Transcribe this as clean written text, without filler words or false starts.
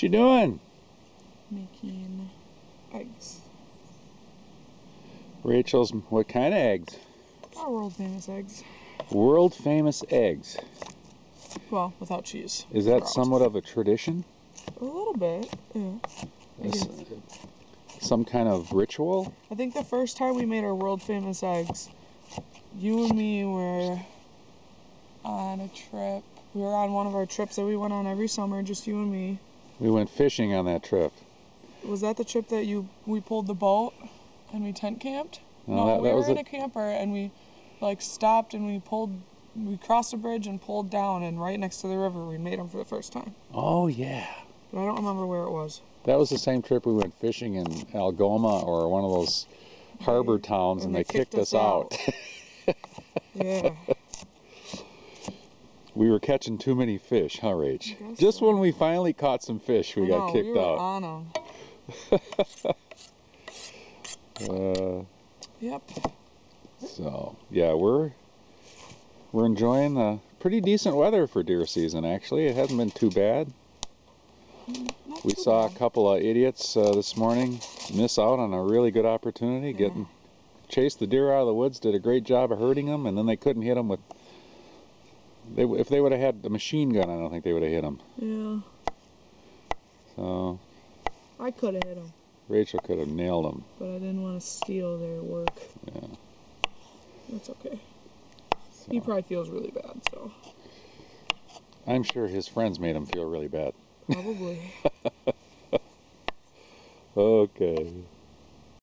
you doing? Making eggs. Rachel's, what kind of eggs? Our world famous eggs. World famous eggs. Well, without cheese. Is that somewhat of a tradition? A little bit, yeah. Some kind of ritual? I think the first time we made our world famous eggs, you and me were on a trip. We were on one of our trips that we went on every summer, just you and me. We went fishing on that trip. Was that the trip that we pulled the boat and we tent camped? No, we were in a camper and we stopped and we crossed a bridge and pulled down, and right next to the river we made them for the first time. Oh yeah. But I don't remember where it was. That was the same trip we went fishing in Algoma or one of those harbor towns, and they kicked us out. Yeah. We were catching too many fish, huh, Rach? Just when we finally caught some fish, we got kicked out. On them. Yep. So yeah, we're enjoying the pretty decent weather for deer season. Actually, it hasn't been too bad. We saw a couple of idiots this morning miss out on a really good opportunity. Chased the deer out of the woods, did a great job of hurting them, and then they couldn't hit them with. If they would have had the machine gun, I don't think they would have hit them. Yeah. So. I could have hit them. Rachel could have nailed them. But I didn't want to steal their work. Yeah. That's okay. So. He probably feels really bad, so. I'm sure his friends made him feel really bad. Probably. Okay.